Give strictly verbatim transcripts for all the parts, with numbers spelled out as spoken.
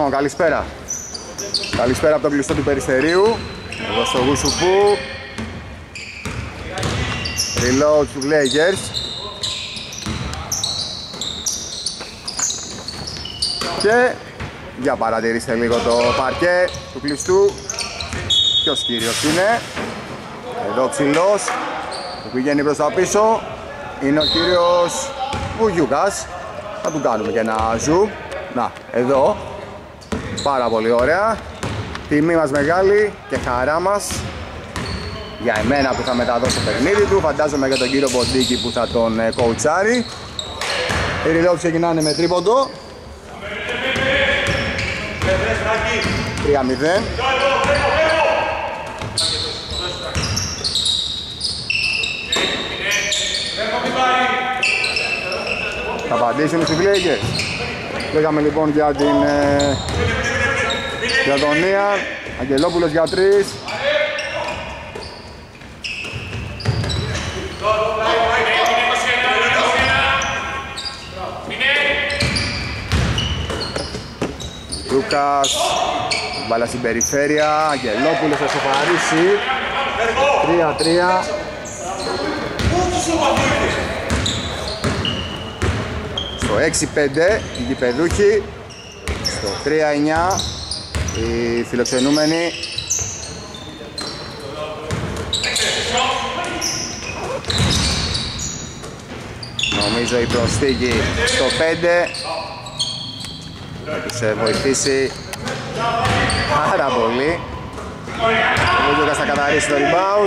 Λοιπόν, καλησπέρα. Καλησπέρα από το κλειστό του Περιστερίου. Εδώ στο Γουσουπού. Reload του Lakers. Και για παρατηρήστε λίγο το παρκέ του κλειστού. Ποιος κύριος είναι? Εδώ ψηλός που πηγαίνει προς τα πίσω είναι ο κύριος Βουγιούκας. Θα του κάνουμε και ένα ζου. Να, εδώ. Πάρα πολύ ωραία. Τιμή μας μεγάλη και χαρά μας για εμένα που θα μεταδώσει το παιχνίδι του. Φαντάζομαι για τον κύριο Ποντίκη που θα τον κοουτσάρει. Οι reload ξεκινάνε με τρίποντο. τρία μηδέν. Θα απαντήσουν οι Lakers. Λέγαμε λοιπόν για την ε, για τον Ιαν. Αγγελόπουλος για τρεις. Λούκας, μπάλα στην περιφέρεια, Αγγελόπουλος θα σοφαρίσει. τρία τρία. Στο έξι πέντε οι γηπεδούχοι, στο τρία εννιά οι φιλοξενούμενοι. Νομίζω η προσθήκη στο πέντε θα τους βοηθήσει πάρα πολύ. Ο Βουγιούκας θα καθαρίσει το rebound.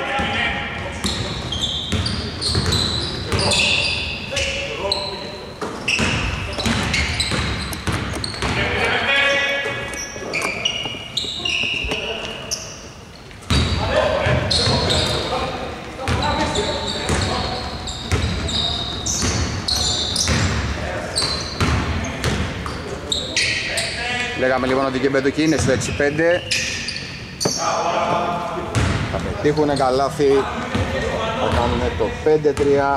Λέγαμε λοιπόν ότι και μπεντοκι είναι στο έξι πέντε. Θα πετύχουνε καλάθι. Θα κάνουν το πέντε τρία.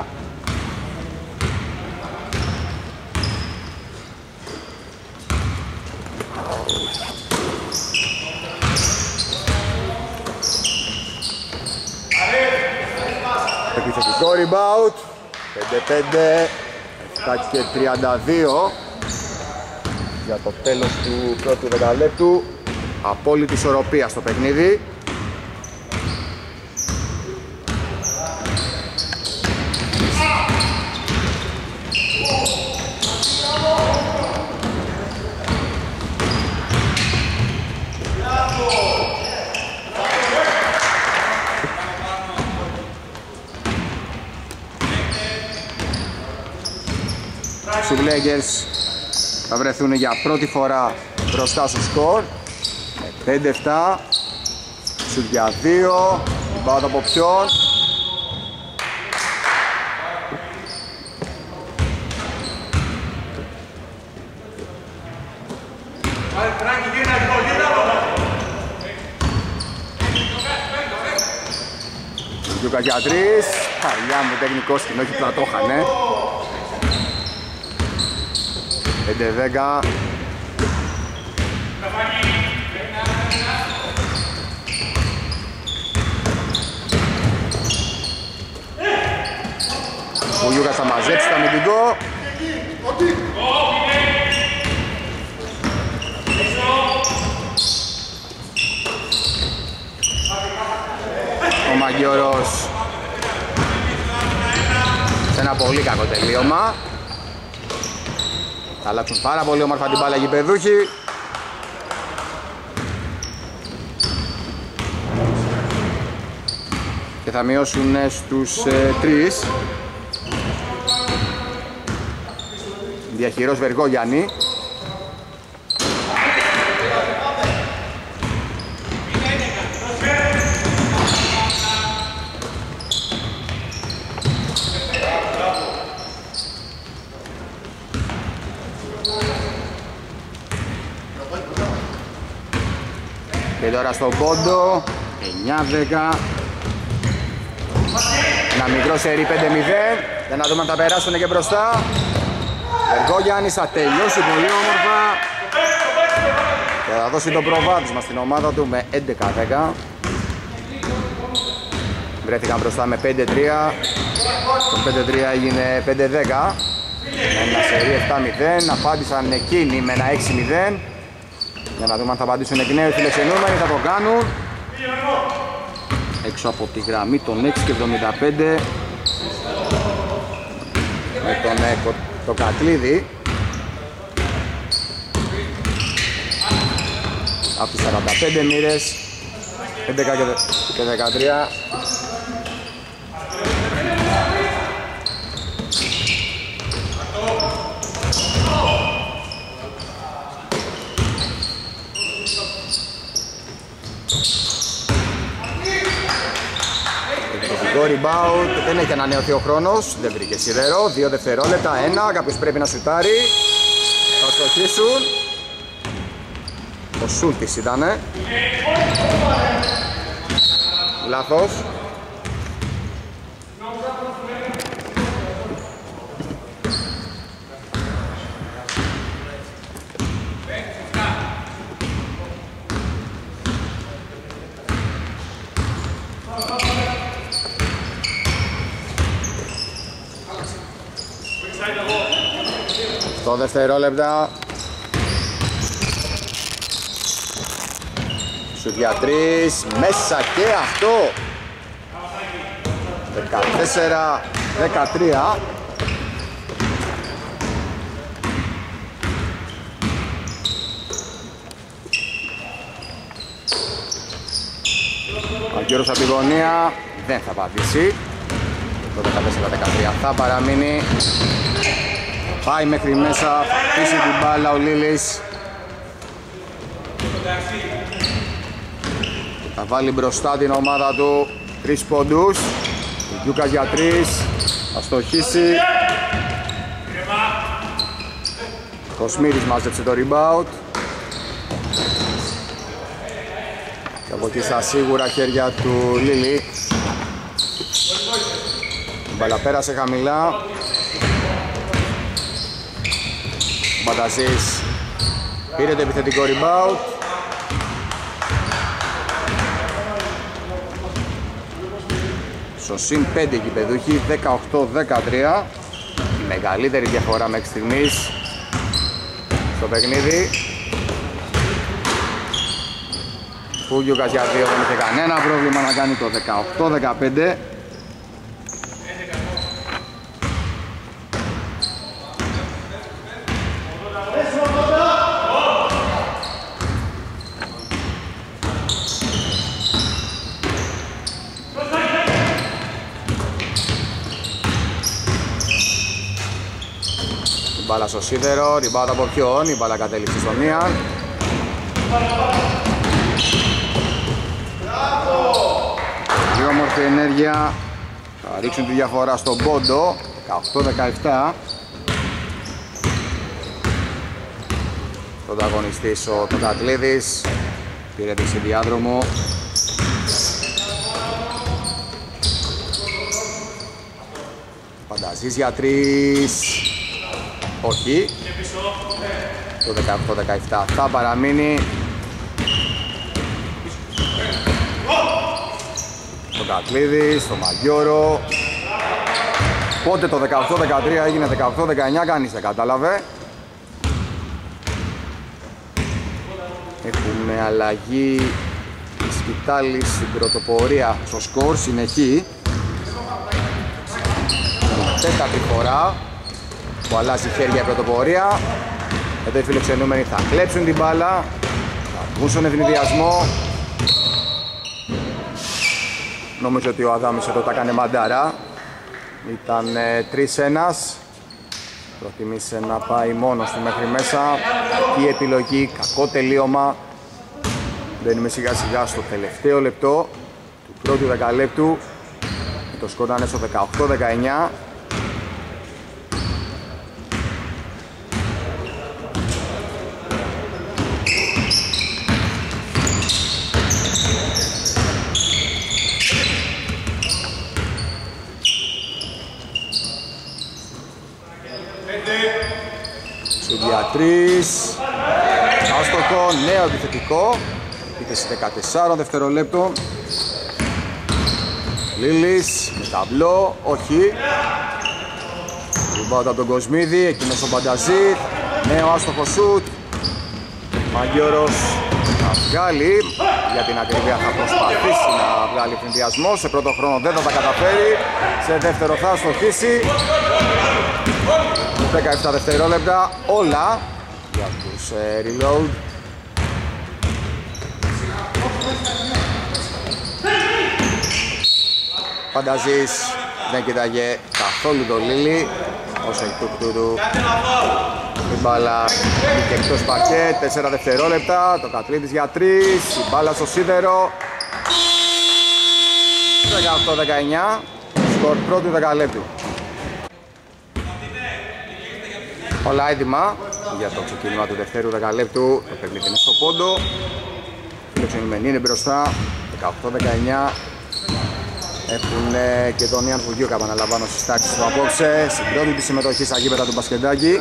Επιθετικό rebound. πέντε πέντε. επτά και τριάντα δύο. Για το τέλος του πρώτου δεκαλέπτου. Απόλυτη ισορροπία στο παιχνίδι. Οι Lakers θα βρεθούν για πρώτη φορά μπροστά στο σκορ. πέντε επτά. Σουτ για δύο. Rebound από ποιον? Βουγιούκα για τρεις. Παλιά μου τεχνικός και όχι πλατόχανε. πέντε δέκα. Ο Γιούκας θα μαζέψει το αμυντικό. Ο Μαγκιόρος σε ένα πολύ κακό τελείωμα. Θα αλλάξουν πάρα πολύ όμορφα την μπάλα οι γηπεδούχοι. Και θα μειώσουν στους ε, τρεις. Διαχειρός Βεργόγιαννη. Και τώρα στον πόντο, εννιά δέκα. Ένα μικρό σερί πέντε μηδέν. Για να δούμε αν θα περάσουν και μπροστά. Βεργόγιαννης θα τελειώσει πολύ όμορφα. και θα δώσει το προβάδισμα στην ομάδα του με έντεκα δέκα. Βρέθηκαν μπροστά με πέντε τρία. Το πέντε τρία έγινε πέντε δέκα. Ένα σερί επτά μηδέν. Απάντησαν εκείνοι με ένα έξι μηδέν. Για να δούμε αν θα απαντήσουν εκ νέου οι φιλοξενούμενοι. Θα το κάνουν. Έξω από τη γραμμή των έξι και εβδομήντα πέντε. Με τον Έκο το Κατλίδη. Από τις σαράντα πέντε μοίρες. έντεκα και δεκατρία. Rebound, δεν έχει ανανεωθεί ο χρόνος, δεν βρήκε σιδερό, δύο δευτερόλεπτα, ένα, κάποιος πρέπει να σουτάρει, θα στοχίσουν. Ο Σούλτης ήτανε. Λάθος. Το δευτερόλεπτα. Σουτ για τρεις, μέσα και αυτό. δεκατέσσερα δεκατρία. Ο Γιώργος από τη γωνία δεν θα πατήσει. Το δεκατέσσερα δεκατρία θα παραμείνει. Πάει μέχρι μέσα, θα πείσει την μπάλα ο Λίλης. Θα βάλει μπροστά την ομάδα του τρεις πόντους. Ο Γιούκας για τρεις, θα στοχίσει. Ο Σμύρης μάζεψε το rebound. Και από εκεί στα σίγουρα χέρια του Λίλη. Η μπάλα πέρασε χαμηλά. Ο Μπανταζής πήρε το επιθετικό rebound. Στο συν πέντε γηπεδούχοι, δεκαοκτώ δεκατρία. Η μεγαλύτερη διαφορά μέχρι στιγμής στο παιχνίδι. Φούγιουκας για δύο δεν είχε κανένα πρόβλημα να κάνει το δεκαοκτώ δεκαπέντε. Μπάλα στο σίδερο, rebound από ποιον, η μπάλα κατέληξε στο μία. Δύο όμορφη ενέργεια, θα ρίξουν τη διαφορά στον πόντο, δεκαοκτώ δεκαεπτά. Πρωταγωνιστής ο Τοκατλίδης, πήρε τη διάδρομο. Φανταζής για τρεις. Όχι. Το δεκαοκτώ δεκαεπτά θα παραμείνει. Το Κατλίδης, το Μαγιόρο. Πότε το δεκαοκτώ δεκατρία έγινε δεκαοκτώ δεκαεννιά, κανείς δεν κατάλαβε. Έχουμε αλλαγή της Σκητάλης στην πρωτοπορία στο σκορ, συνεχή. Τέταρτη φορά που αλλάζει χέρια η πρωτοπορία. Εδώ οι φιλοξενούμενοι θα κλέψουν την μπάλα, θα βγουν στον ευνηδιασμό. Νομίζω ότι ο Αδάμης εδώ τα έκανε μαντάρα. Ήταν τρεις ένα. Προτιμήσε να πάει μόνος του μέχρι μέσα. Κακή επιλογή, κακό τελείωμα. Μπαίνουμε σιγά σιγά στο τελευταίο λεπτό του πρώτου δεκαλέπτου. Το σκορ ήταν στο δεκαοκτώ δεκαεννιά. Σουτ για τρεις. άστοχο, νέο επιθετικό. Επίθεση δεκατεσσάρων δευτερολέπτων. Λίλης με ταμπλό, όχι. Rebound από τον Κοσμίδη, εκείνος ο Μπανταζίτ. Νέο άστοχο σουτ. Μαγκιόρος θα βγάλει, για την ακρίβεια θα προσπαθήσει να βγάλει φυνδιασμό. Σε πρώτο χρόνο δεν θα τα καταφέρει, σε δεύτερο θα αστοχίσει. δεκαεπτά δευτερόλεπτα όλα για τους ε, reload. Φανταζής δεν κοιτάγε καθόλου το Λίλι, όσο έχει του κτούρου. Η μπάλα και εκτός παρκέ, τέσσερα δευτερόλεπτα, το Κατλίδης για τρεις, η μπάλα στο σίδερο. δεκαοκτώ δεκαεννιά, σκορ πρώτου δεκαλέπτου. Όλα έτοιμα για το ξεκίνημα του δευτέρου δεκαλέπτου. Το παιχνίδι είναι στο πόντο. Φιλοξενημένοι είναι μπροστά, δεκαοκτώ δεκαεννιά. Έχουν και τον Ιαν Φουγιούκα, επαναλαμβάνω, στις τάξεις του απόψε. Στην πρώτη της συμμετοχή στα γήπεδα του μπασκετάκι.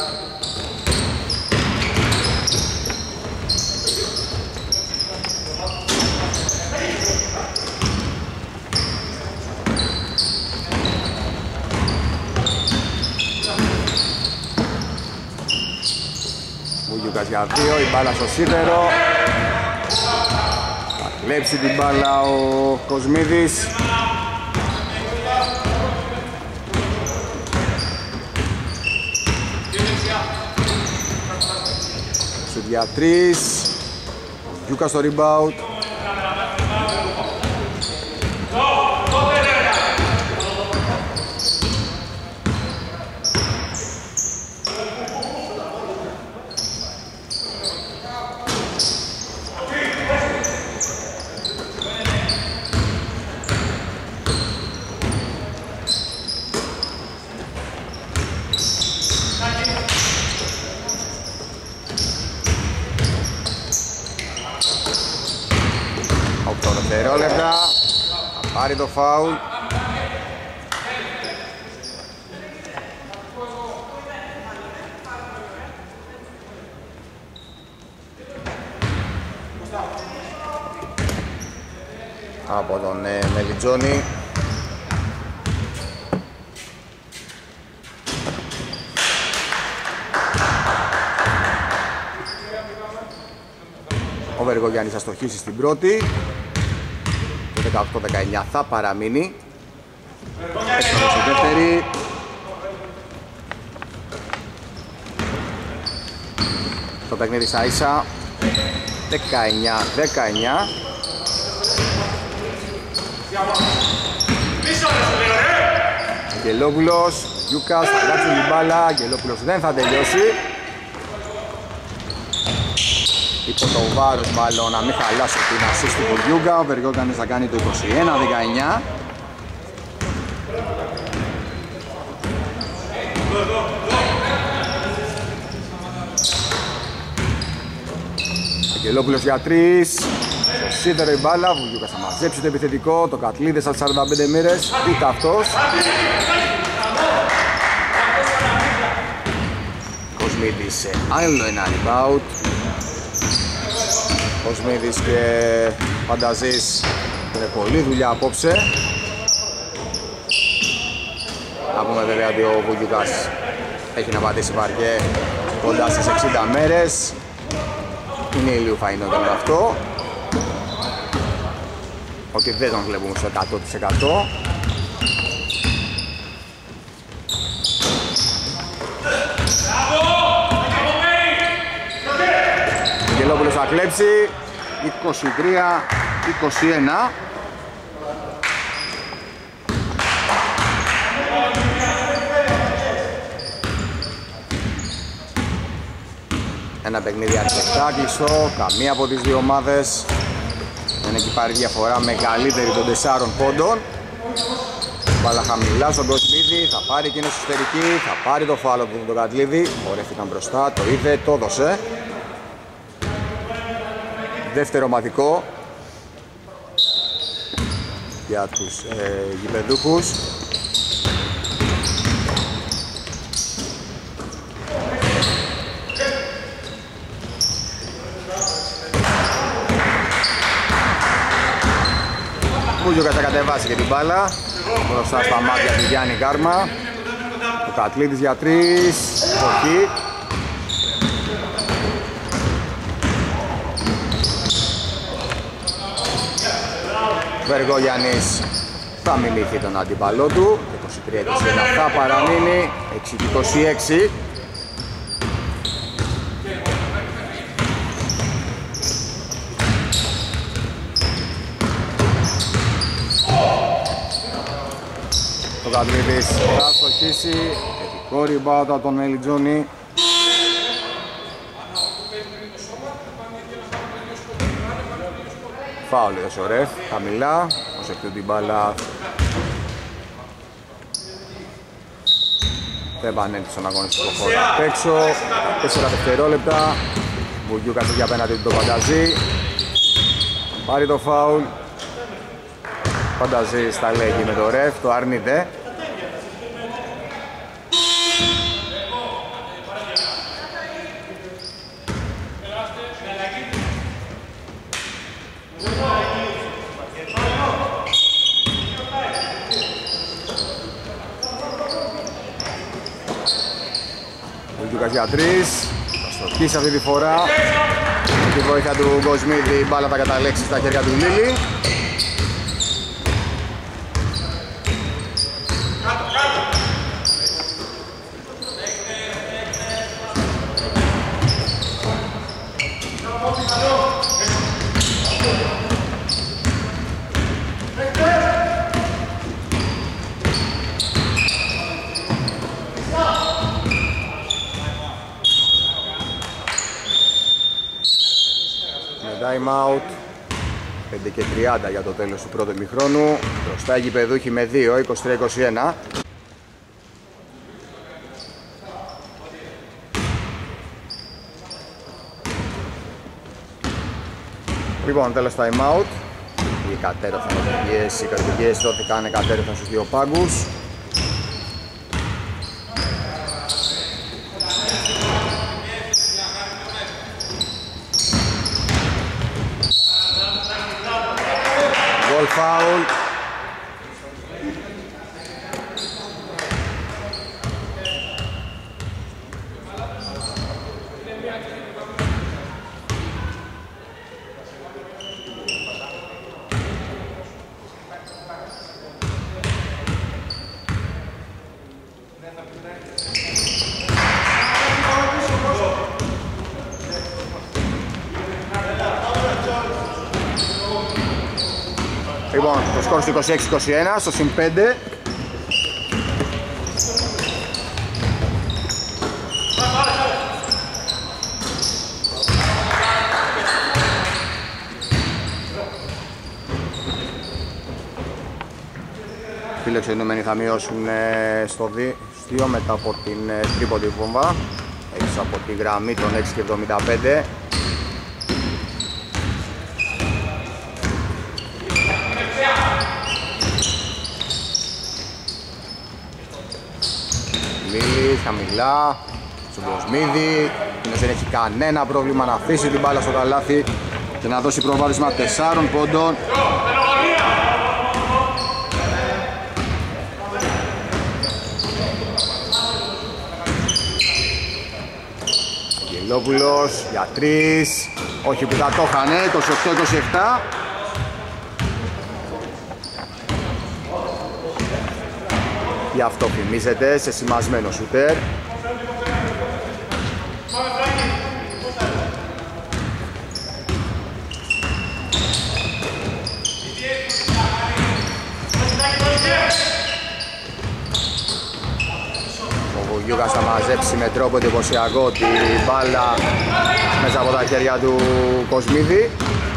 Φουγιούκας για δύο, η μπάλα στο σίδερο. Θα κλέψει την μπάλα ο Κοσμίδης. Για τρεις, Γιούκα στο rebound. Δευτερόλεπτα, θα πάρει το φάουλ. Από τον ε, Μελιτζόνη. Ο Βεργογιάννης θα στοχίσει στην πρώτη. Το δεκαοκτώ δεκαεννιά θα παραμείνει. Έξω στη δεύτερη. Το παιχνίδι στα ίσα. δεκαεννιά δεκαεννιά. Αγγελόπουλος, Γιούκας θα γράψει την μπάλα. Αγγελόπουλος δεν θα τελειώσει. Υπό το βάρος μάλλον να μην χαλάσει την ασίστ του Βουργιούγκα. Ο Βεργιόγκανης θα κάνει το είκοσι ένα δεκαεννιά. Αγγελόπουλος για τρεις. Στο σίδερο η μπάλα, ο Βουργιούγκας θα μαζέψει το επιθετικό. Το Κατλίδες από σαράντα πέντε μοίρες, ούτε αυτός. Κοσμίδης σε άλλο ένα rebound. Κοσμίδης και Φανταζής είναι πολλή δουλειά απόψε. Να πούμε βέβαια ότι ο Βουργιούγκας έχει να πατήσει παρκέ κοντά στις εξήντα μέρες. Είναι ηλίου φαϊνότερο αυτό, ότι δεν τον βλέπουμε στο εκατό τοις εκατό. Αγγελόπουλος θα κλέψει, είκοσι τρία είκοσι ένα. Ένα παιχνίδι αρκετά κλειστό, καμία από τις δύο ομάδες δεν έχει πάρει διαφορά μεγαλύτερη των τεσσάρων πόντων. Μπάλα χαμηλά στον Κοσμίδη, θα πάρει εκείνος εσωτερική, θα πάρει το φάουλ από τον Κατλίδη. Ορεύτηκαν μπροστά, το είδε, το έδωσε. Δεύτερο ομαδικό για τους ε, γηπεδούχους. Βουγιούκας θα κατεβάσει και την μπάλα μπροστά στα μάτια του Γιάννη Κάρμα. Ο Κατλίδης για τρεις, όχι. Βεργόγιαννης θα μιλήθει τον αντίπαλό του. είκοσι τρία είκοσι ένα θα παραμείνει. έξι είκοσι έξι. Ο Κατλίδης θα στοχίσει. Θετικό rebound από τον Μελιτζόνη. Φάουλ έδωσε ο ρεφ, χαμηλά, ως εκ τούτου την μπάλα δεν επανέλθει στον αγωνιστικό χώρο απ' έξω. Τέσσερα δευτερόλεπτα, Βουγιούκας για απέναντι του το Φανταζή. Πάρει το φάουλ, Φανταζή στα λέγει με το ρεφ, το αρνείται. Βουγιούκας για τρεις, θα στοχίσει αυτή τη φορά. Με τη βοήθεια του Κοσμίδη η μπάλα θα καταλέξει στα χέρια του Λίλη. Time out, πέντε και τριάντα για το τέλος του πρώτου ημιχρόνου. Μπροστά οι γηπεδούχοι με δύο, είκοσι τρία είκοσι ένα. Λοιπόν, τέλος time out. Οι κατέρωθαν οδηγίες, οι κατηγίες δόθηκαν κατέρωθαν στους δύο πάγκους. Foul. Λοιπόν, το σκορ στο είκοσι έξι είκοσι ένα, στο συν πέντε. Φιλοξενούμενοι θα μειώσουν στο δύο μετά από την τρίποντη βόμβα έξω από τη γραμμή των έξι και εβδομήντα πέντε. Λίλης, χαμηλά, στον Κοσμίδη, εκείνος δεν έχει κανένα πρόβλημα να αφήσει την μπάλα στο καλάθι και να δώσει προβάδισμα τεσσάρων πόντων. Γελόπουλος για τρεις, όχι που θα το είχανε, είκοσι οκτώ είκοσι επτά. Γι' αυτό φημίζεται σε σημασμένο σούτερ. Ο Βουγιούκας θα μαζέψει με τρόπο εντυπωσιακό την μπάλα μέσα από τα χέρια του Κοσμίδη.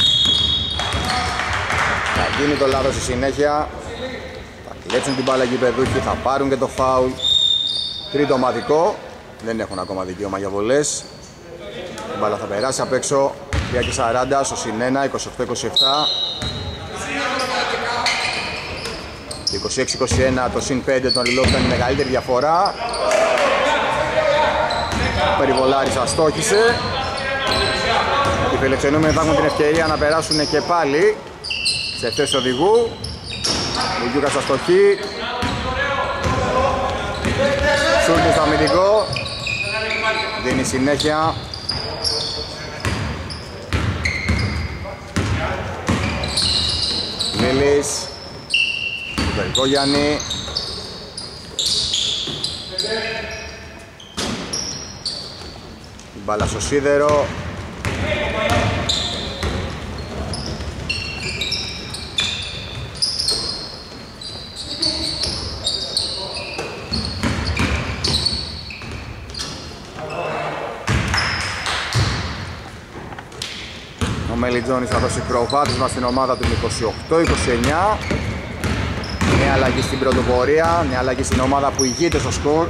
Θα γίνει το λάθος στη συνέχεια. Κλέψουν την μπάλα γηπεδούχοι, θα πάρουν και το φάουλ. Τρίτο ομαδικό, δεν έχουν ακόμα δικαίωμα για βολές. Η μπάλα θα περάσει απ' έξω. τρία και σαράντα στο συν ένα, είκοσι οκτώ είκοσι επτά. είκοσι έξι είκοσι ένα το συν πέντε των Λιλόπ ήταν η μεγαλύτερη διαφορά. Ο Περιβολάρης αστόχησε. Οι φιλοξενούμενοι θα έχουν την ευκαιρία να περάσουν και πάλι σε θέση οδηγού. Ο Γιούκας αστοχή. Σούλτης στο αμυντικό. Δίνει συνέχεια. Λίλης. Υπερικό Γιάννη. Μπάλα στο σίδερο. Ο Μελιτζόνης θα δώσει προβάδισμα στην ομάδα του είκοσι οκτώ είκοσι εννιά. Μια αλλαγή στην πρωτοπορία, μια αλλαγή στην ομάδα που ηγείται στο σκορ.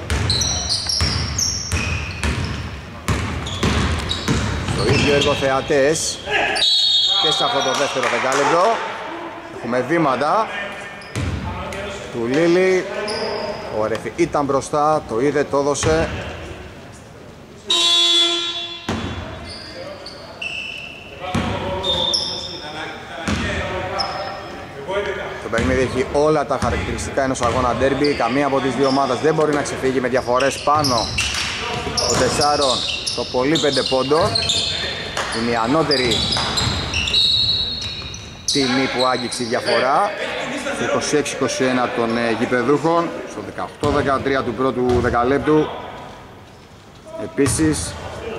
Το ίδιο έργο θεατές και σε αυτό το δεύτερο δεκάλεπτο. Έχουμε βήματα του Λίλη. Ο Ρεφή ήταν μπροστά, το είδε, το έδωσε. Το παιχνίδι έχει όλα τα χαρακτηριστικά ενός αγώνα ντέρμπι. Καμία από τις δύο ομάδες δεν μπορεί να ξεφύγει με διαφορές πάνω των τεσσάρων, το πολύ πέντε πόντων. Είναι η ανώτερη τιμή που άγγιξε η διαφορά. είκοσι έξι είκοσι ένα των ε, γηπεδούχων, στο δεκαοκτώ δεκατρία του πρώτου δεκαλέπτου. Επίσης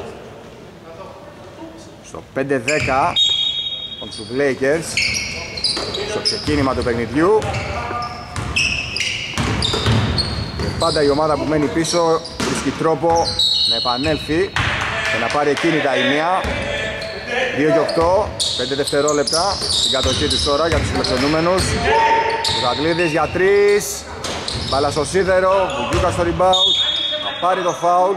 στο πέντε δέκα των τους Lakers, στο ξεκίνημα του παιχνιδιού. Και πάντα η ομάδα που μένει πίσω βρίσκει τρόπο να επανέλθει και να πάρει εκείνη τα ημία. Δύο και οκτώ, πέντε δευτερόλεπτα στην κατοχή της τώρα για τους φιλοξενούμενους. Ο Γαγκλίδης για τρεις. Μπάλα στο σίδερο, Βουγιούκα στο rebound. Θα πάρει το φάουλ.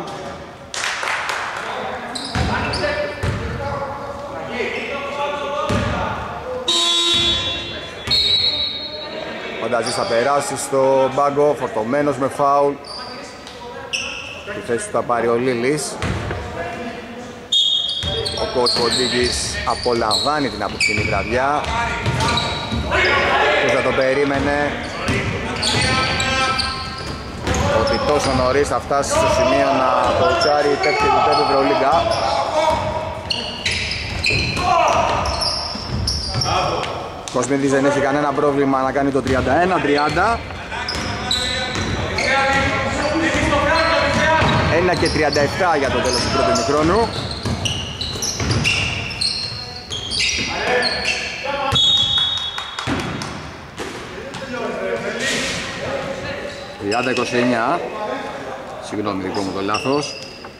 Φανταζής θα περάσει στο μπάγκο, φορτωμένος με φάουλ. Τη θέση του θα πάρει ο Λίλης. Ο coach Ποντίκης απολαμβάνει την απόψινή βραδιά. Ποιος θα το περίμενε ότι τόσο νωρίς θα φτάσει στο σημείο να κοουτσάρει τέτοιο επίπεδο Ευρωλίγκα. Ο Κοσμίδης δεν έχει κανένα πρόβλημα να κάνει το τριάντα ένα τριάντα. ένα και τριάντα επτά για το τέλος του πρώτου ημιχρόνου. τριάντα είκοσι εννιά. Συγγνώμη, δικό μου το λάθος.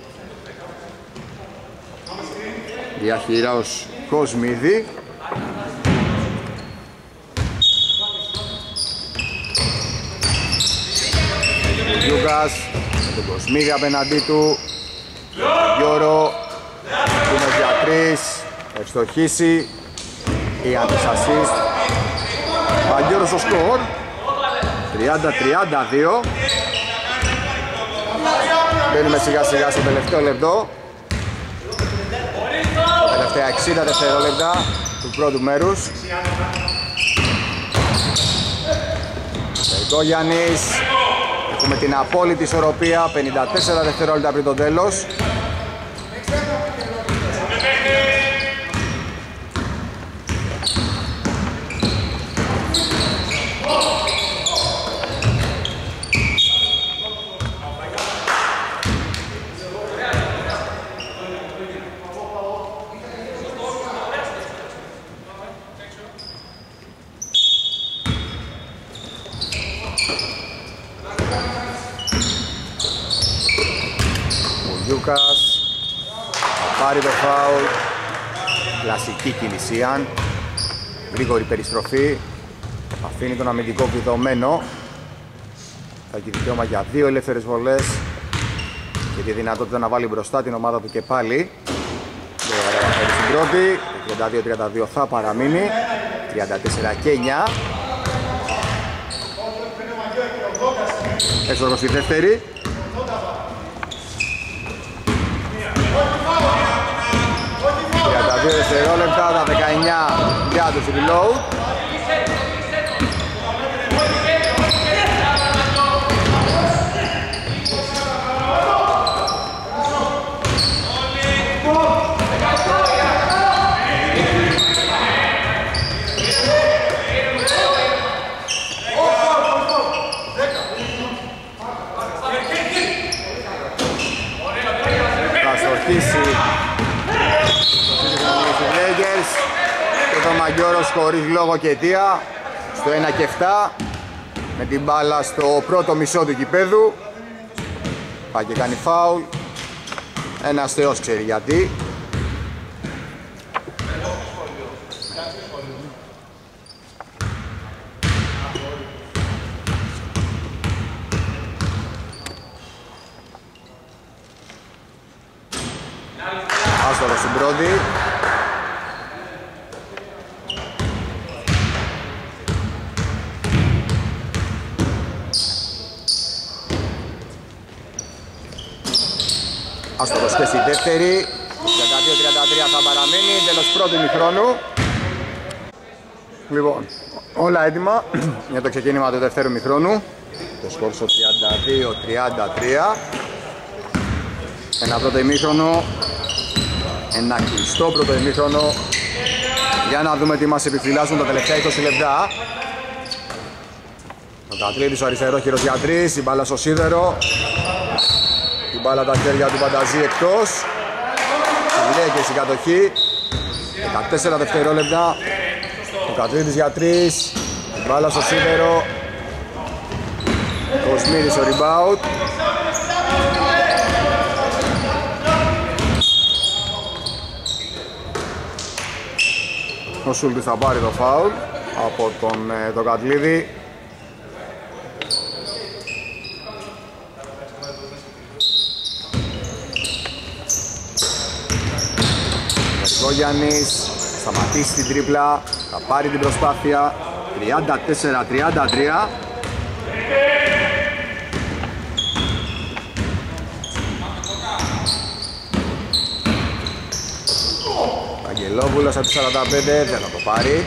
Διαχειράος Κοσμίδη. Ο Γιούγκας με τον Κοσμίδη απέναντί του. Γιώρο είναι για τρεις. Ευστοχίσει. Η αντισασίστ. Παγκιώρος στο σκορ. τριάντα τριάντα δύο. Μπαίνουμε σιγά σιγά στο τελευταίο λεπτό. Τα τελευταία εξήντα δευτερόλεπτα του πρώτου μέρους. Τελικό Γιάννης. Έχουμε την απόλυτη ισορροπία. πενήντα τέσσερα δευτερόλεπτα πριν το τέλος. Θα πάρει το φάουλ. Κλασική κινησία. Γρήγορη περιστροφή. Αφήνει τον αμυντικό κλειδωμένο. Θα έχει δικαίωμα για δύο ελεύθερες βολές και τη δυνατότητα να βάλει μπροστά την ομάδα του και πάλι. Στην πρώτη, τριάντα δύο τριάντα δύο θα παραμείνει. τριάντα τέσσερα και εννιά. Έσοδος στη δεύτερη. τριάντα δύο δευτερόλεπτα, τα δεκαεννιά για τους reload. αστοχίσει στους Lakers και το Μαγκιόρος χωρίς λόγο και αιτία στο ένα και επτά με την μπάλα στο πρώτο μισό του γηπέδου. Πάει και κάνει φάουλ. Ένας θεός ξέρει γιατί. Άστορο στην πρώτη. Άστοχος και στη δεύτερη. τριάντα δύο τριάντα τρία θα παραμείνει, τέλος πρώτου ημιχρόνου. Λοιπόν, όλα έτοιμα για το ξεκίνημα του δεύτερου ημιχρόνου. Το σκορ στο τριάντα δύο τριάντα τρία. Ένα πρώτο ημίχρονο, ένα κλειστό πρώτο ημίχρονο. Για να δούμε τι μας επιφυλάσσουν τα τελευταία είκοσι λεπτά. Ο Κατρίδης ο αριστερό χειρός για τρεις, η μπάλα στο σίδερο. Η μπάλα τα χέρια του Πανταζή εκτός. Λέει και στην κατοχή. δεκατέσσερα δευτερόλεπτα. Ο Κατρίδης για τρεις. Η μπάλα στο σίδερο. Ο Σμύρης ο rebound. Ο Σούλτης θα πάρει το φάουλ από τον, τον Κατλίδη. Ο Γιάννης σταματήσει την τρίπλα, θα πάρει την προσπάθεια. Τριάντα τέσσερα τριάντα τρία. Αγγελόπουλος από τις σαράντα πέντε, δεν θα το πάρει.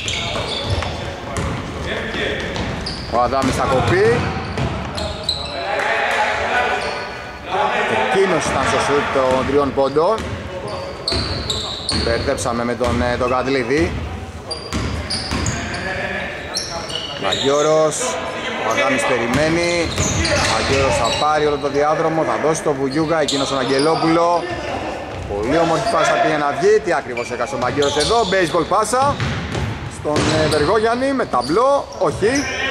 Ο Αδάμης θα κοπεί. Εκείνος ήταν στο σουτ των τριών πόντων. Μπερδέψαμε με τον, τον Κατλίδη. Μαγκιόρος. Ο Αδάμης περιμένει. Ο Μαγκιόρος θα πάρει όλο το διάδρομο, θα δώσει το Βουγιούγα, εκείνος τον Αγγελόπουλο. Πολύ όμορφη πάσα πήγε να βγει. Τι ακριβώς έκασε ο Μαγκιόρος εδώ? Baseball πάσα στον Βεργόγιαννη με ταμπλό. Όχι.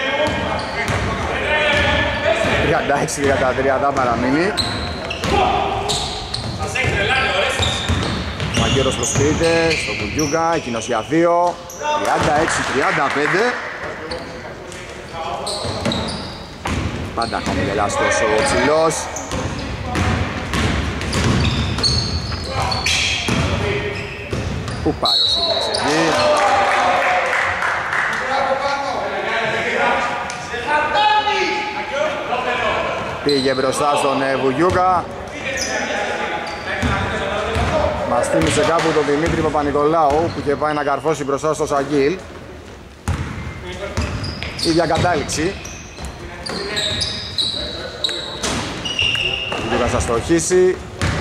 τριάντα έξι τριάντα τρία θα παραμείνει. Ο Μαγκιόρος προσποιείται στο Βουγιούγα, εκείνος για δύο. Τριάντα έξι τριάντα πέντε. Πάντα χαμογελάστος ο ψηλός. Πού πάει ο Σίλης εκεί? Πήγε μπροστά στον Βουγιούγα. Μας θύμισε κάπου τον Δημήτρη Παπα-Νικολάου που είχε πάει να καρφώσει μπροστά στο Σαγγίλ. Ίδια κατάληξη. Ο Βουγιούγας θα στοχίσει.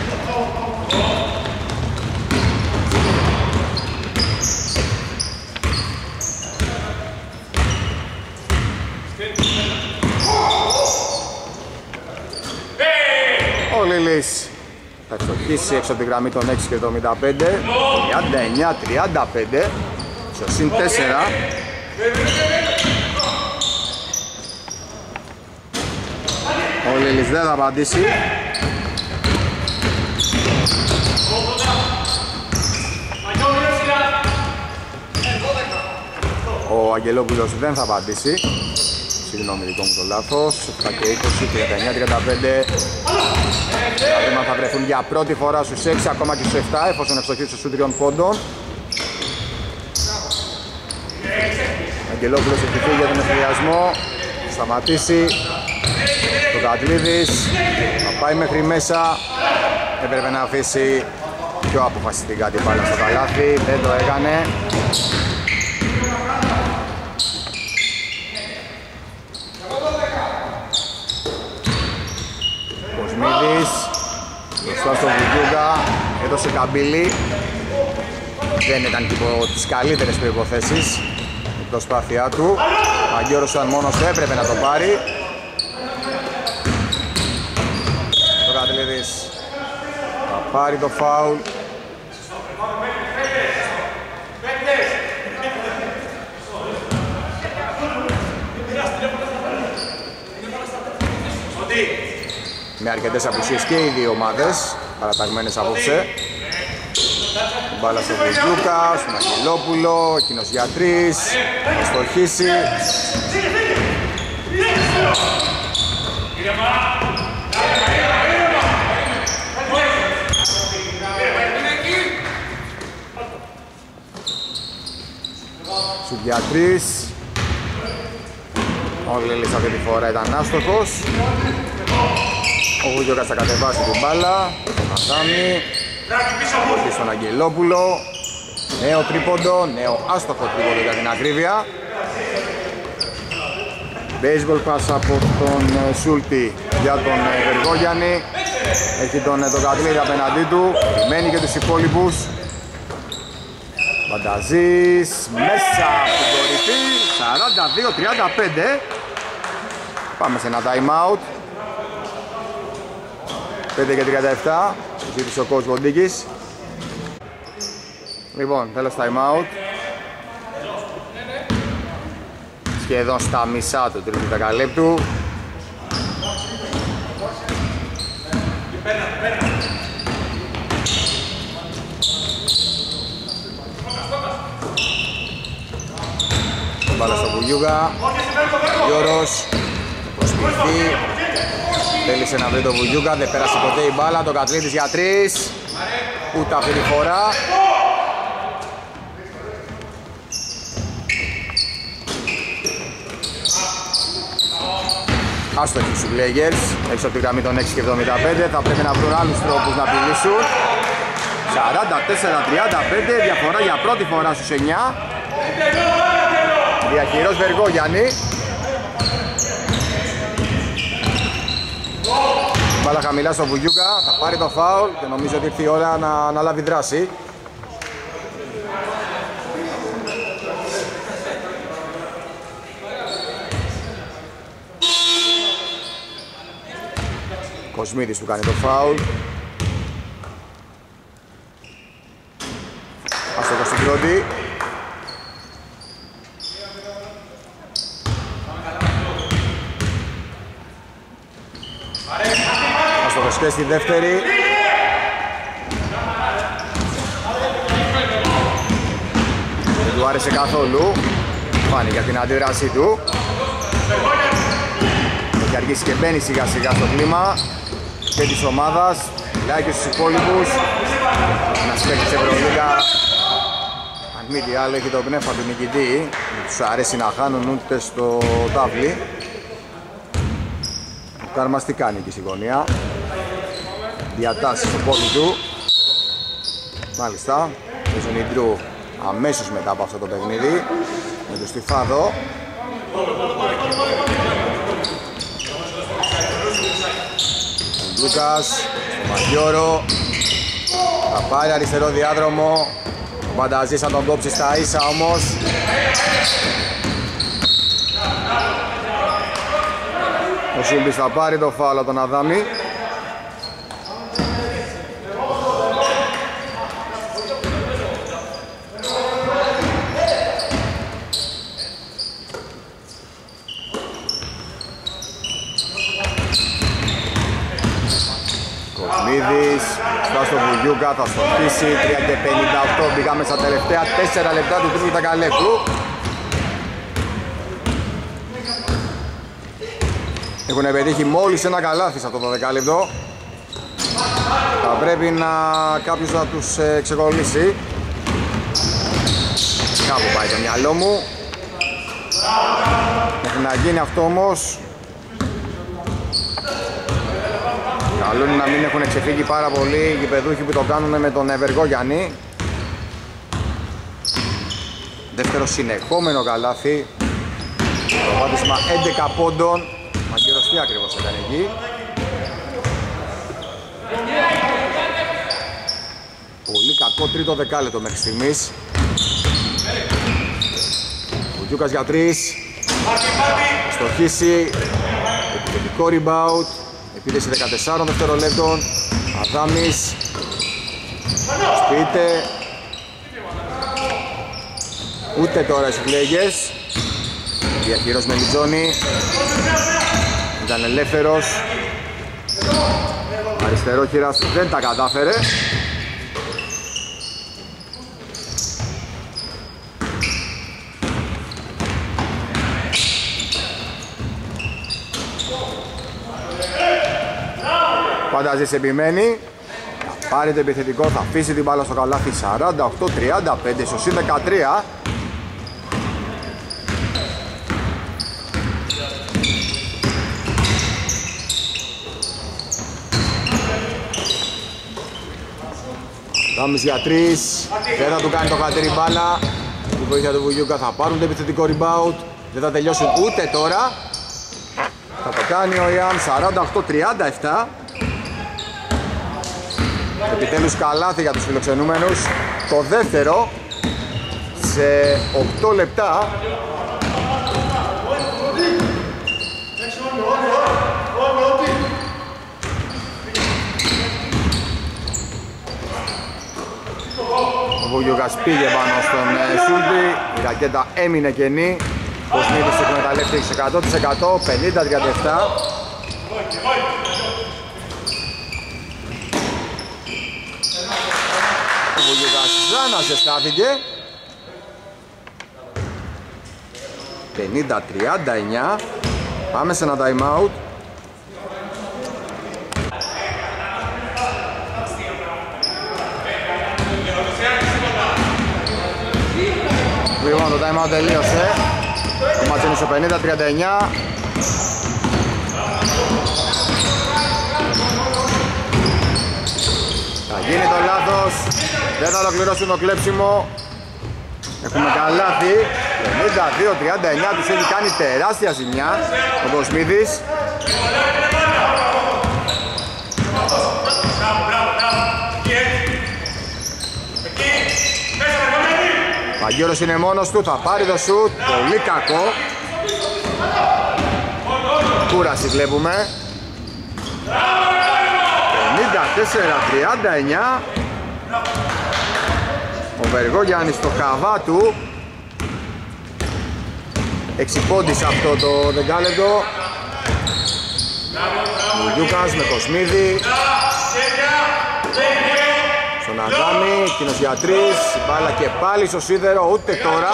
Ο Λίλης θα εξοχίσει έξω από τη γραμμή των έξι και το εβδομήντα πέντε. τριάντα εννιά τριάντα πέντε. Στο συν τέσσερα. Ο Λίλης δεν θα απαντήσει. Ο Αγγελόπουλος δεν θα απαντήσει. Συγγνώμη, δικό μου το λάθος. επτά και είκοσι, τριάντα εννιά τριάντα πέντε. Τα βήματα θα βρεθούν για πρώτη φορά στους έξι, ακόμα και στους επτά, εφόσον ευστοχίσει στους τριών πόντων. Αγγελόπουλος έχει φύγει για τον εφηδιασμό. Σταματήσει. Το Κατλίδης θα πάει μέχρι μέσα. Έπρεπε να αφήσει πιο αποφασιστικά την μπάλα στο καλάθι. Δεν το έκανε. Κοσμίδης μπροστά στο Βουγιούγα, έδωσε καμπύλη. Δεν ήταν και υπό τις καλύτερες προϋποθέσεις η προσπάθειά του. Ο Αγγιώρος ήταν μόνος, έπρεπε να το πάρει. Ο Κατλίδης Θα πάρει το φάουλ. Με αρκετές απουσίες και οι δύο ομάδες παραταγμένες απόψε. Μπάλα στο Βουγιούκα, στον Αγγελόπουλο, εκείνος για τρεις, θα στοχίσει. Σουτ για τρεις. Ο Λίλης αυτή τη φορά ήταν άστοχος. Ο Βουγιούκας θα κατεβάσει την μπάλα, τον Αδάμι, θα στον Αγγελόπουλο. Νέο τρίποντο, νέο άστοχο τρίποντο για την ακρίβεια. Baseball pass από τον Σούλτη για τον Βεργόγιαννη. Έχει τον Κατλίδη απέναντί του, περιμένει και τους υπόλοιπους. Φανταζής μέσα στην κορυφή, σαράντα δύο τριάντα πέντε. Πάμε σε ένα time out. πέντε και τριάντα επτά, ζήτησε ο coach Βοντίκης. Λοιπόν, τέλος time out. Σχεδόν στα μισά του τρίτου δεκαλέπτου. Μπάλα στο Βουγιούγα. Γιώρος προσποιηθεί. Θέλησε να βρει το Βουγιούγα, δεν πέρασε ποτέ η μπάλα. Το Κατλίδης για τρεις. Ούτε αυτή τη φορά. Άστοχοι οι Σουγκλέγερς, έξω από τη γραμμή των έξι και εβδομήντα πέντε. Θα πρέπει να βρουν άλλους τρόπους να απειλήσουν. σαράντα τέσσερα τριάντα πέντε, διαφορά για πρώτη φορά στους εννιά. Διαχειρός Βεργόγιαννη. Μπάλα χαμηλά στο Βουγιούκα, θα πάρει το φάουλ και νομίζω ότι ήρθε η ώρα να αναλάβει δράση. Κοσμίδης του κάνει το φάουλ. Αστοχος στην πρώτη. Αστοχος και στη δεύτερη. Δεν του άρεσε καθόλου. Φάνηκε για την αντίδρασή του. Έχει αργήσει και μπαίνει σιγά σιγά στο κλίμα και της ομάδας, μιλάει και στους υπόλοιπους. Ένας παίκτης Ευρωλίγα, αν μη τι άλλο, έχει το πνεύμα του νικητή. Δεν τους αρέσει να χάνουν ούτε στο τάβλι. Καρμαστικά νίκη στη γωνία. Διατάσσει στο πόδι του. Μάλιστα, παίζουν οι Ντρου αμέσως μετά από αυτό το παιχνίδι με τον Στιφάδο. Ο Λούκας, στο Μαγιώρο. Θα πάρει αριστερό διάδρομο. Ο Φανταζής θα τον κόψει στα ίσα όμως. Ο Σούλτης θα πάρει το φάουλ από τον Αδάμι. Κοσμίδης, φτάσει στο Βουγιούκα, θα στοχίσει. Τρία και πενήντα οκτώ, μπήκαμε στα τελευταία τέσσερα λεπτά του τρίτου δεκαλέπτου. Έχουν πετύχει μόλις ένα καλάθι σε αυτό το δεκάλεπτο. Θα πρέπει να κάποιος να τους ε, ξεκολλήσει. Κάπου πάει το μυαλό μου. Μέχρι να γίνει αυτό όμως, καλό είναι να μην έχουν ξεφύγει πάρα πολλοί οι γηπεδούχοι που το κάνουν με τον Βεργόγιαννη. Δεύτερο συνεχόμενο καλάθι. Προβάδισμα έντεκα πόντων. Μαγκύρος τι ακριβώς έκανε εκεί. Πολύ κακό τρίτο δεκάλεπτο μέχρι στιγμής. Ο Γιούκας για τρεις. Στοχίσει. Επιθετικό rebound. Επίδεση δεκατεσσάρων δευτερολέπτων. Αδάμις σπίτε. Ούτε τώρα οι φλέγες. Διαχειρός Μελιτζόνη. Ήταν ελεύθερος. Αριστερόχειρας δεν τα κατάφερε. Φανταζής επιμένει. Θα πάρει το επιθετικό, θα αφήσει την μπάλα στο καλάθι. Σαράντα οκτώ τριάντα πέντε στο συν δεκατρία. Δάμις για τρεις. Δεν θα του κάνει το χατήρι μπάλα. Η βοήθεια του Βουγιούκα, θα πάρουν το επιθετικό rebound. Δεν θα τελειώσουν ούτε τώρα. Θα το κάνει ο Ιαν. Σαράντα οκτώ τριάντα επτά. Επιτέλους καλάθι για τους φιλοξενούμενους. Το δεύτερο σε οκτώ λεπτά. Ο Βουγιούκας πήγε πάνω στον Σούλτη. Η ρακέτα έμεινε κενή. Ο Σμίτης εκμεταλλεύτηκε εκατό τοις εκατό. πενήντα τριάντα επτά. Ο Βουγιούκας ξαναζεστάθηκε. πενήντα τριάντα εννιά. Πάμε σε ένα time out. Λοιπόν, το time out τελείωσε. Το μάτς είναι στο πενήντα τριάντα εννιά. Θα γίνει το λάθος. Δεν θα ολοκληρώσουν το κλέψιμο. Έχουμε καλάθι. πενήντα δύο τριάντα εννιά, τους έχει κάνει τεράστια ζημιά ο Κοσμίδης. Παγκύρος είναι μόνος του, θα πάρει το σουτ. Πολύ κακό. Κούραση βλέπουμε. πενήντα τέσσερα τριάντα εννιά. Ο Βεργόγιαννης στο χαβά του. Εξυπόντησε αυτό το δεκάλεπτο. Μουγιούκας με Κοσμίδη. Στον Αδάμι, εκείνος για τρεις. Μπάλα και πάλι στο σίδερο, ούτε τώρα.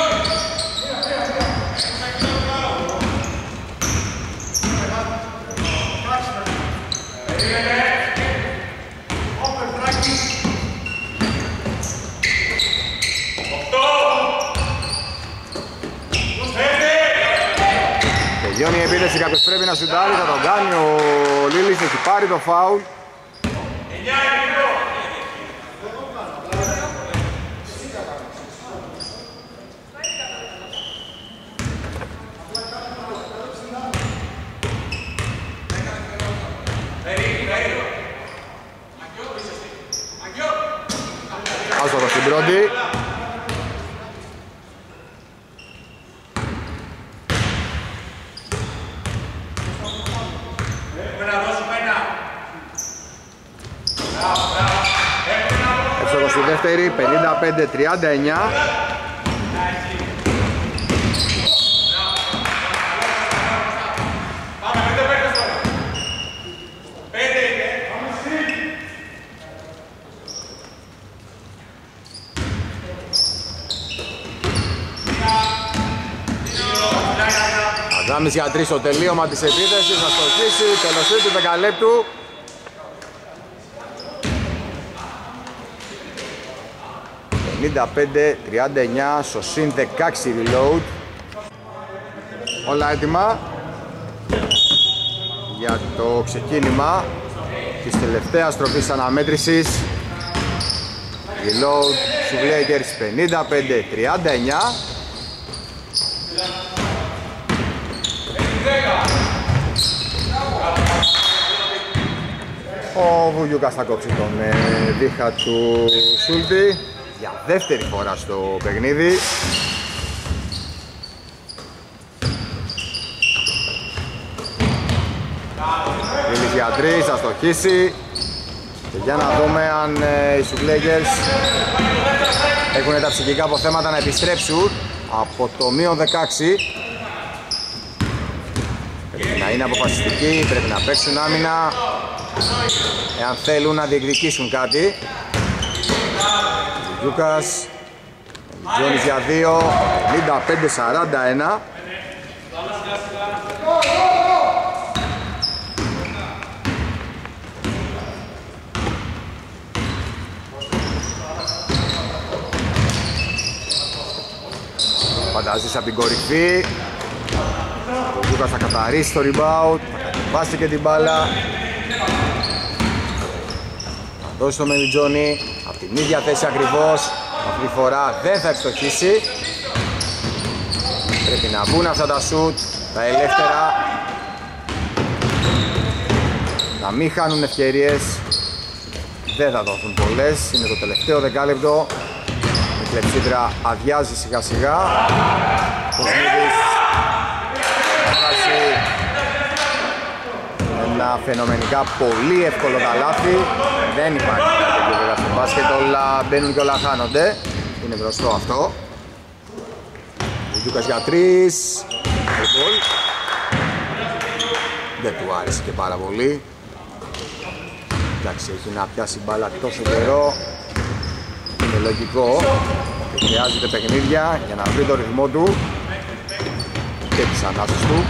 Τελειώνει η επίθεση, κάποιος πρέπει να σουτάρει, θα τον κάνει ο Λίλης, έχει πάρει το φάουλ. Άστοχος στην πρώτη. Εύστοχος στη δεύτερη, πενήντα πέντε τριάντα εννιά. Αδάμις για τρεις στο τελείωμα της επίθεσης, θα στοχίσει, τέλος του δεκαλέπτου. πενήντα πέντε τριάντα εννιά στο συν δεκαέξι reload. Όλα έτοιμα για το ξεκίνημα της τελευταίας στροφής αναμέτρησης. Reload στους Lakers πενήντα πέντε τριάντα εννιά. Ο Βουγιούκας θα κόψει τον ε, δίχα του Σούλτη για δεύτερη φορά στο παιχνίδι. Λίλης για τρεις, θα στοχίσει. Και για να δούμε αν ε, οι Σουγκλέγγερς έχουν τα ψυχικά αποθέματα να επιστρέψουν από το μείον δεκαέξι. Πρέπει να είναι αποφασιστικοί, πρέπει να παίξουν άμυνα εάν θέλουν να διεκδικήσουν κάτι. Γιούκας, Τζόνις για δύο, πενήντα πέντε σαράντα ένα. Φαντάζεις από την κορυφή. Ο Γιούκας θα καθαρίσει το rebound, θα βάσει και την μπάλα. Θα δώσει το Μελιτζόνι από την ίδια θέση ακριβώς. Αυτή τη φορά δεν θα ευστοχίσει. Πρέπει να βγουν αυτά τα σουτ, τα ελεύθερα. Να μην χάνουν ευκαιρίες. Δεν θα δοθούν πολλές, είναι το τελευταίο δεκάλεπτο. Η κλεψίδρα αδειάζει σιγά σιγά. Ο Σμίδης θα χάσει ένα φαινομενικά πολύ εύκολο καλάθι. Δεν υπάρχει κάτι τέτοιο βέβαια στο μπάσκετ, όλα μπαίνουν και όλα χάνονται. Είναι γνωστό αυτό. Ο Γιούκας για τρεις. Δεν του άρεσε και πάρα πολύ. Εντάξει, έχει να πιάσει μπάλα τόσο καιρό. Είναι λογικό και χρειάζεται παιχνίδια για να βρει το ρυθμό του και τις ανάσες του.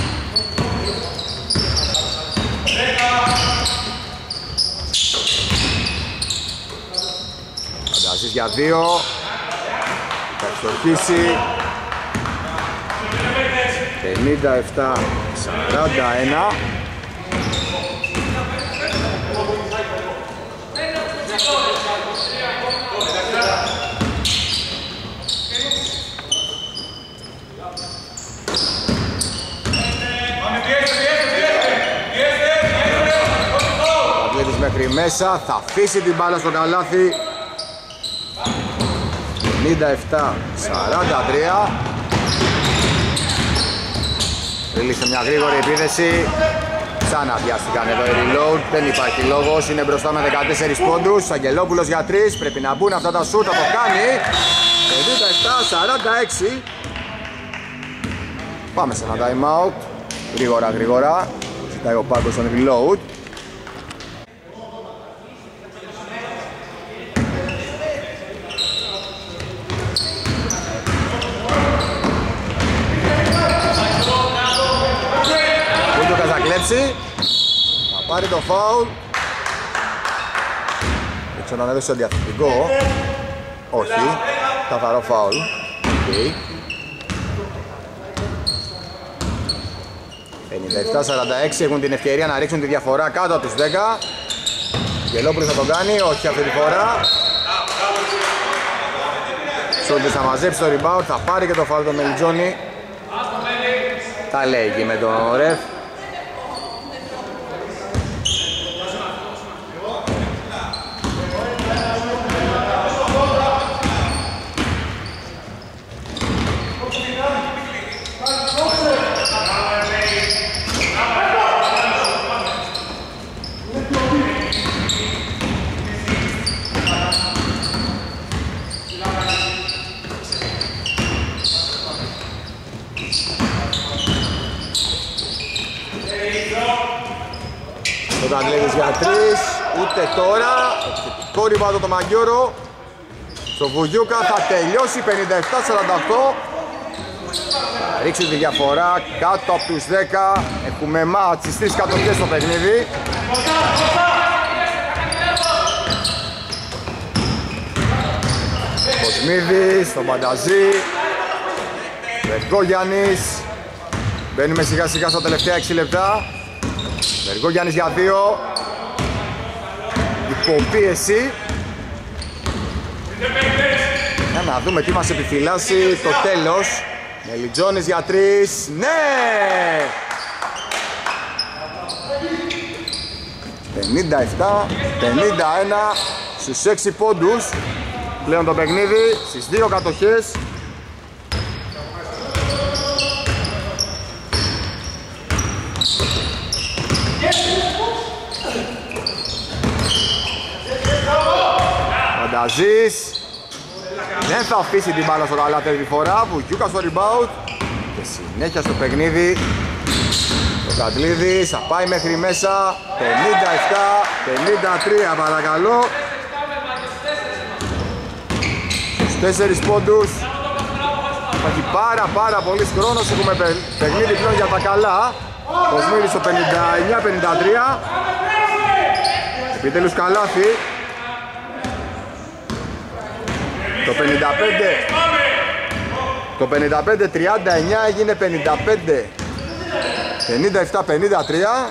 Φανταζείς για δύο. Θα εξορχίσει. πενήντα επτά σαράντα ένα. Μέχρι μέσα, θα αφήσει την μπάλα στο καλάθι. πενήντα επτά σαράντα τρία. Ρίλησε μια γρήγορη επίθεση. Ξαναδιάστηκαν εδώ οι reload. Δεν υπάρχει λόγος, είναι μπροστά με δεκατέσσερις πόντους. Αγγελόπουλος για τρεις, πρέπει να μπουν αυτά τα σούτ, θα το κάνει. πενήντα επτά σαράντα έξι. Πάμε σε ένα time out. Γρήγορα γρήγορα. Ζητάει ο Πάγκος στον reload. Θα πάρει το φάουλ. Δεν ξέρω αν έδωσε διαθετικό. Όχι. Καθαρό φάουλ. Okay. πενήντα επτά σαράντα έξι έχουν την ευκαιρία να ρίξουν τη διαφορά κάτω από τους δέκα. Γελόπουλος θα τον κάνει, όχι αυτή τη φορά. Σόλτης θα μαζέψει το rebound, θα πάρει και το φάουλ το Μελιτζόνι. Τα λέει εκεί με τον ρεφ. Ο Καντλίδης για τρεις, ούτε τώρα. Εξαιρετικό ριμπάουντ το Μαγιώρο. Στο Βουγιούκα θα τελειώσει πενήντα επτά σαράντα οκτώ. Θα ρίξει τη διαφορά κάτω από τους δέκα. Έχουμε μάτς στις τρεις κατοχές στο παιχνίδι. Κοσμίδης, τον Πανταζή. Βεργόγιαννης. Μπαίνουμε σιγά σιγά στα τελευταία έξι λεπτά. Βεργόγιαννης για δύο. Υποπίεση. Για να δούμε τι μας επιφυλάσσει το τέλος. Μελιτζόνης για τρεις. Ναι! πενήντα επτά πενήντα ένα στους έξι πόντους. Πλέον το παιχνίδι στις δύο κατοχές. Πανταζής δεν θα αφήσει την μπάλα στο καλάθι τη φορά. Βουγιούκα στο rebound και συνέχεια στο παιχνίδι. Ο Κατλίδης θα πάει μέχρι μέσα. πενήντα επτά πενήντα τρία παρακαλώ. Στους τέσσερις πόντους. Υπάρχει πάρα πάρα πολύς χρόνος. Έχουμε παιχνίδι πλέον για τα καλά. Κοσμίδης στο πενήντα εννιά πενήντα τρία. Επιτέλους καλάθι. Το πενήντα πέντε Το πενήντα πέντε τριάντα εννιά έγινε πενήντα πέντε πενήντα επτά πενήντα τρία.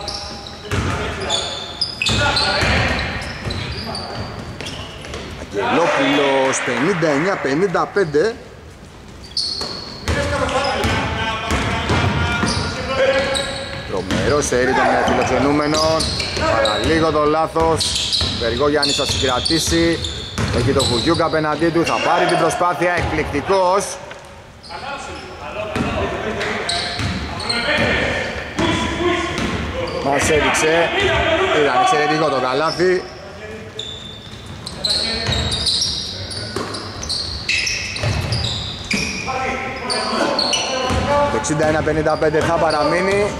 Αγγελόπουλος πενήντα εννιά πενήντα πέντε. Τρομερό σερί των φιλοξενούμενων. Παραλίγο το λάθος. Βεργόγιαννης θα συγκρατήσει. Έχει το Βουγιούκα απέναντί του. Θα πάρει την προσπάθεια. Εκπληκτικός. Μας έδειξε. Ήταν εξαιρετικό το καλάθι. Το εξήντα ένα πενήντα πέντε θα παραμείνει.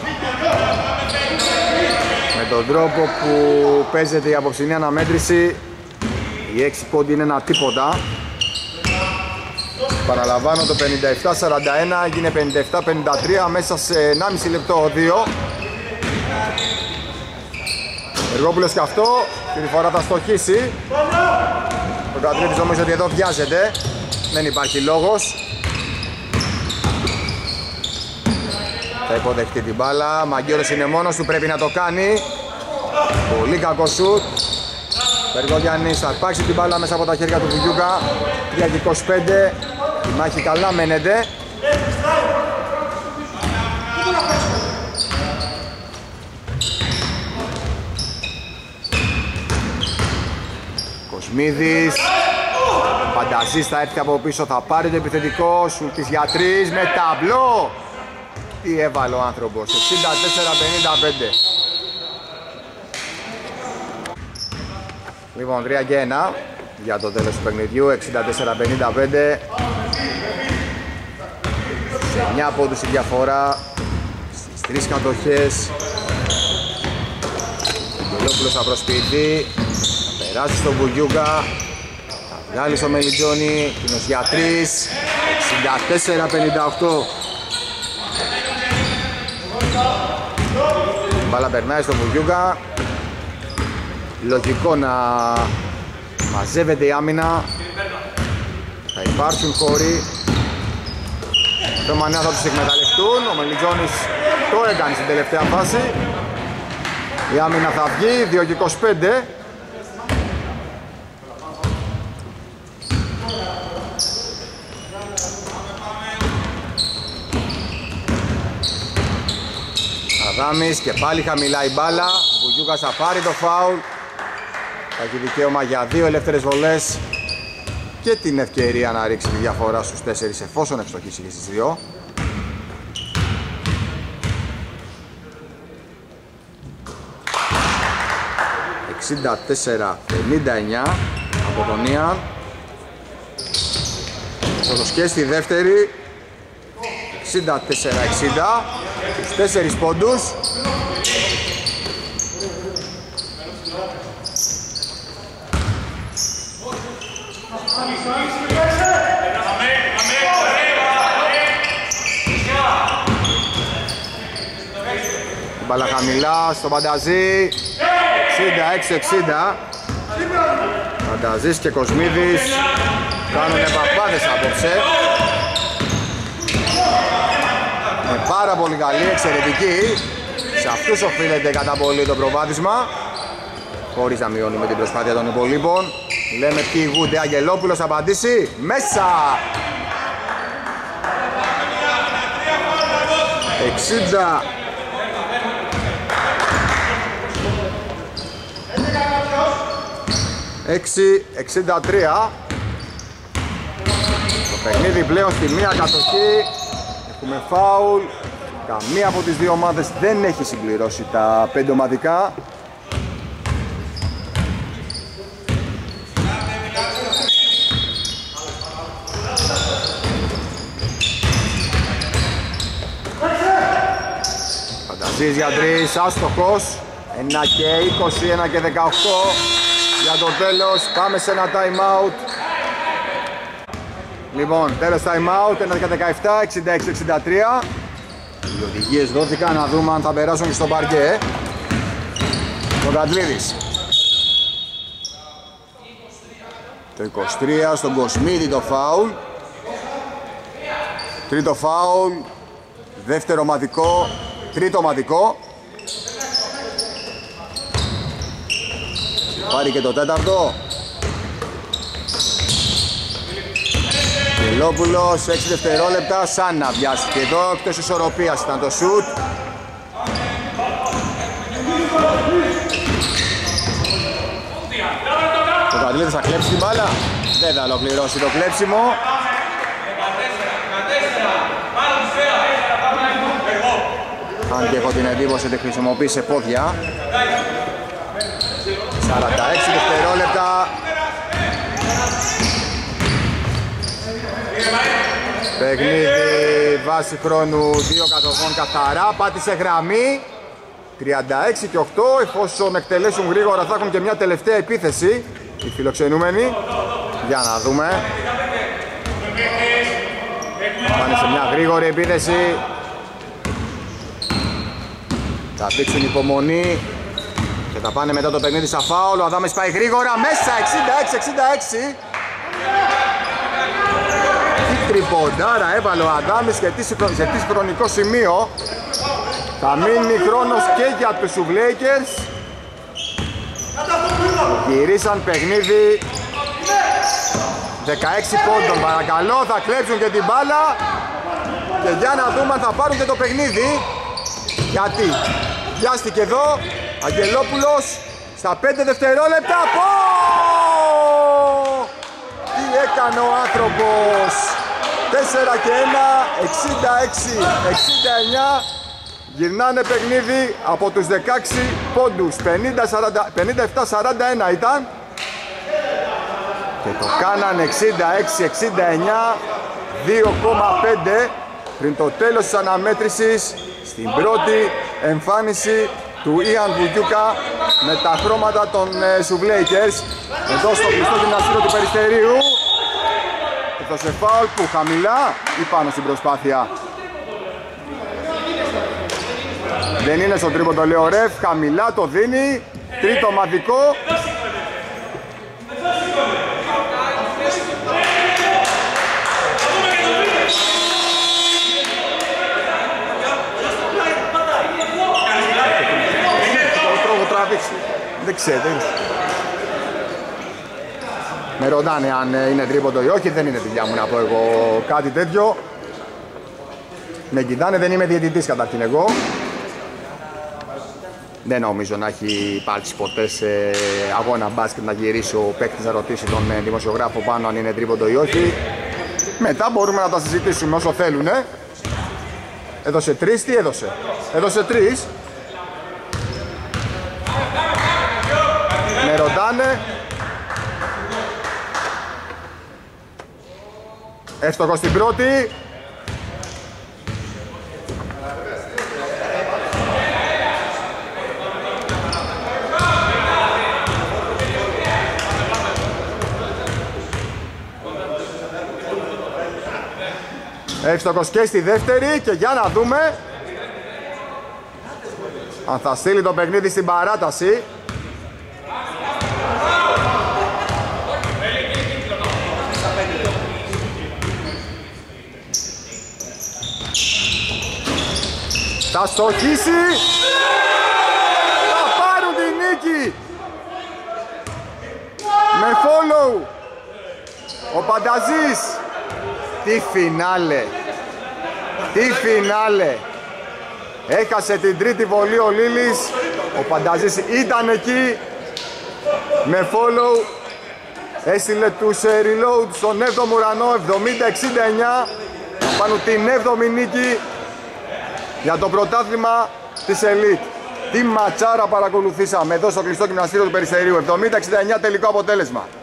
Με τον τρόπο που παίζεται η απόψινή αναμέτρηση, οι έξι πόντοι είναι ένα τίποτα. Παραλαμβάνω, το πενήντα επτά σαράντα ένα έγινε πενήντα επτά πενήντα τρία μέσα σε ενάμιση λεπτό δύο. Εργόπουλος και αυτό, τη φορά θα στοχίσει. Ο Κατρίδης νομίζω ότι εδώ βιάζεται. Δεν υπάρχει λόγος. Θα υποδεχτεί την μπάλα. Μαγκέρος είναι μόνος του, πρέπει να το κάνει. Πολύ κακό σουτ. Βεργόγιαννης θα αρπάξει την μπάλα μέσα από τα χέρια του Βουγιούκα. τρία και είκοσι πέντε. Η μάχη καλά μένεται. Κοσμίδης. Πανταζής θα έρθει από πίσω, θα πάρει το επιθετικό. Σουλτής για τρεις με ταμπλό. Τι έβαλε ο άνθρωπος. εξήντα τέσσερα πενήντα πέντε. Λοιπόν, τρία και ένα για το τέλος του παιχνιδιού. εξήντα τέσσερα πενήντα πέντε. Σε εννιά πόντους η διαφορά. Στις τρεις κατοχές. Ο Γελόπουλος θα προσποιηθεί. Θα περάσει στον Βουγιούκα. Θα βγάλει στο Μελιτζόνι. Κοινός για τρεις. εξήντα τέσσερα πενήντα οκτώ. Η μπάλα περνάει στον Βουγιούκα. Λογικό να μαζεύεται η άμυνα. Θα υπάρξουν χώροι. Το Μανέα θα τους εκμεταλλευτούν. Ο Μελιτζόνης το έκανε στην τελευταία φάση. Η άμυνα θα βγει. δύο και είκοσι πέντε. Αδάμις και πάλι χαμηλά η μπάλα. Ο Βουγιούκας θα πάρει το φάουλ. Θα έχει δικαίωμα για δύο ελεύθερες βολές και την ευκαιρία να ρίξει τη διαφορά στους τέσσερις εφόσον ευστοχίσει και στις δύο. εξήντα τέσσερα πενήντα εννιά από τον Ιαν. Σοδοσκέ στη δεύτερη. εξήντα τέσσερα εξήντα. Στους τέσσερις πόντους. Μπάλα χαμηλά στο Πανταζή. εξήντα έξι εξήντα. Πανταζής και Κοσμίδης κάνουν παπάδες απόψε. Με πάρα πολύ καλή, εξαιρετική. Σε αυτούς οφείλεται κατά πολύ το προβάδισμα. Χωρίς να μειώνουμε την προσπάθεια των υπολείπων. Λέμε ποιοι ηγούνται. Αγγελόπουλος θα απαντήσει. Μέσα! εξήντα. έξι εξήντα τρία. Το παιχνίδι πλέον στη μία κατοχή. Έχουμε φάουλ. Καμία από τις δύο ομάδες δεν έχει συμπληρώσει τα πέντε ομαδικά. Πανταζής για τρεις, άστοχος. ένα και είκοσι, ένα και δεκαοκτώ για το τέλος. Πάμε σε ένα time out. Λοιπόν, τέλος time out, ένα και δεκαεπτά, εξήντα έξι εξήντα τρία. Οι οδηγίες δόθηκαν, να δούμε αν θα περάσουν και στο παρκέ. Ο Γαντλίδης. Το είκοσι τρία στον Κοσμίδη το φάουλ. Τρίτο φάουλ. Δεύτερο ομαδικό. Τρίτο ομαδικό. Πάρει και το τέταρτο. Γελόπουλος, έξι δευτερόλεπτα. Σαν να βιάστηκε εδώ, εκτός ισορροπίας ήταν το σουτ. Ο Κατλίδης θα κλέψει την μπάλα. Δεν θα ολοκληρώσει το κλέψιμο. Αν και έχω την εντύπωση ότι χρησιμοποίησε πόδια. σαράντα έξι δευτερόλεπτα. Παιχνίδι βάση χρόνου δύο κατοχών καθαρά. Πάτησε γραμμή. τριάντα έξι και οκτώ. Εφόσον εκτελέσουν γρήγορα θα έχουν και μια τελευταία επίθεση οι φιλοξενούμενοι. Για να δούμε. Πάνε σε μια γρήγορη επίθεση. Θα δείξουν υπομονή και θα πάνε μετά το παιχνίδι σαν φάουλ. Ο Αδάμες πάει γρήγορα μέσα, εξήντα έξι εξήντα έξι. Τι τριποντάρα έβαλε ο Αδάμες σε τι χρονικό σημείο. Θα μείνει χρόνος και για τους Σουβλέικερς. Γυρίσαν παιχνίδι. δεκαέξι πόντων, παρακαλώ, θα κλέψουν και την μπάλα. Και για να δούμε αν θα πάρουν και το παιχνίδι. Γιατί βιάστηκε εδώ, Αγγελόπουλος στα πέντε δευτερόλεπτα. Πω! Τι έκανε ο άνθρωπος. τέσσερα και ένα, εξήντα έξι εξήντα εννιά. Γυρνάνε παιχνίδι από τους δεκαέξι πόντους. πενήντα επτά σαράντα ένα ήταν. Και το κάνανε εξήντα έξι εξήντα εννιά. δύο κόμμα πέντε πριν το τέλος της αναμέτρησης. Στην πρώτη εμφάνιση του Ιαν Βουγιούκα με τα χρώματα των Σουβλέικερς. Εδώ στο κλειστό γυμναστήριο του Περιστερίου. Έδωσε φάουλ που χαμηλά ή πάνω στην προσπάθεια. Δεν είναι στο τρίποντο, λέει ο ρεφ, χαμηλά το δίνει. Τρίτο ομαδικό. Δεν ξέρω. Με ρωτάνε αν είναι τρίποντο ή όχι, δεν είναι δουλειά μου να πω εγώ κάτι τέτοιο. Με κοιτάνε, δεν είμαι διαιτητής καταρχήν εγώ. Δεν νομίζω να έχει υπάρξει ποτέ σε αγώνα μπάσκετ να γυρίσει ο παίκτης να ρωτήσει τον δημοσιογράφο πάνω αν είναι τρίποντο ή όχι. Μετά μπορούμε να τα συζητήσουμε όσο θέλουν. Έδωσε τρεις, τι έδωσε. Έδωσε τρεις. Με ρωτάνε. Εύστοχος στην πρώτη. Εύστοχος και στη δεύτερη και για να δούμε αν θα στείλει το παιχνίδι στην παράταση. Θα στοχίσει. Θα πάρουν τη νίκη. Με follow. Ο Πανταζής. Τι φινάλε. Τι φινάλε. Έχασε την τρίτη βολή ο Λίλης. Ο Πανταζής ήταν εκεί. Με follow. Έστειλε τους reload στον έβδομο ουρανό. εβδομήντα εξήντα εννιά. Πάνω την έβδομη νίκη για το πρωτάθλημα της Elite. Τι ματσάρα παρακολουθήσαμε εδώ στο κλειστό γυμναστήριο του Περιστερίου. εβδομήντα εξήντα εννιά τελικό αποτέλεσμα.